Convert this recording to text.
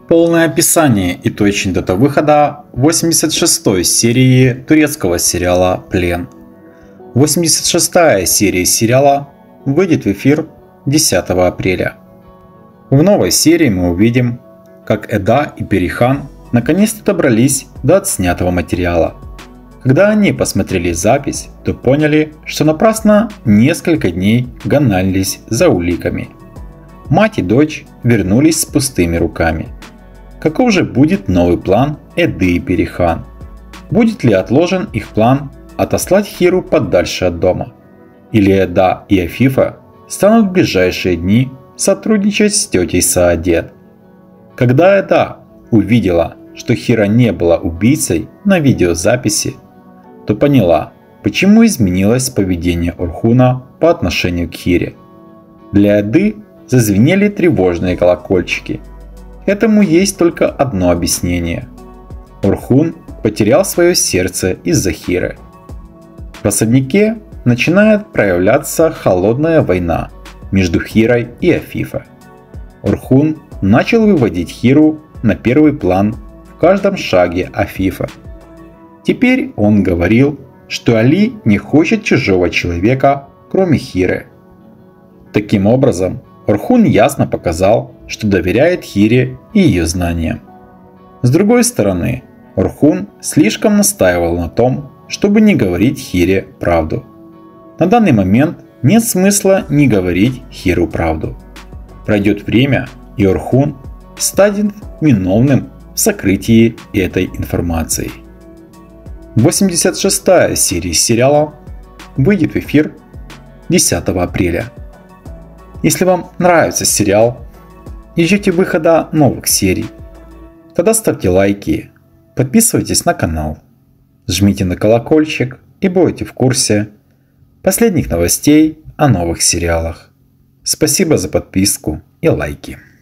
Полное описание и точная дата выхода 86-й серии турецкого сериала «Плен». 86-я серия сериала выйдет в эфир 10 апреля. В новой серии мы увидим, как Эда и Перихан наконец-то добрались до отснятого материала. Когда они посмотрели запись, то поняли, что напрасно несколько дней гонялись за уликами. Мать и дочь вернулись с пустыми руками. Каков же будет новый план Эды и Перихан? Будет ли отложен их план отослать Хиру подальше от дома? Или Эда и Афифа станут в ближайшие дни сотрудничать с тетей Саадет? Когда Эда увидела, что Хира не была убийцей на видеозаписи, то поняла, почему изменилось поведение Орхуна по отношению к Хире. Для Эды зазвенели тревожные колокольчики. Этому есть только одно объяснение. Орхун потерял свое сердце из-за Хиры. В особняке начинает проявляться холодная война между Хирой и Афифа. Орхун начал выводить Хиру на первый план в каждом шаге Афифа. Теперь он говорил, что Али не хочет чужого человека, кроме Хиры. Таким образом, Орхун ясно показал, что доверяет Хире и ее знаниям. С другой стороны, Орхун слишком настаивал на том, чтобы не говорить Хире правду. На данный момент нет смысла не говорить Хиру правду. Пройдет время, и Орхун станет виновным в сокрытии этой информации. 86-я серия сериала выйдет в эфир 10 апреля. Если вам нравится сериал и ждете выхода новых серий, тогда ставьте лайки, подписывайтесь на канал, жмите на колокольчик и будете в курсе последних новостей о новых сериалах. Спасибо за подписку и лайки.